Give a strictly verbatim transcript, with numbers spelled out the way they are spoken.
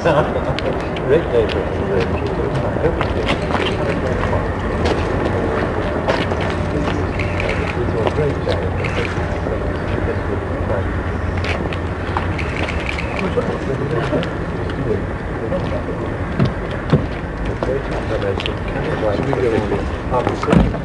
Rick gave it to Rick. We do a great job of it.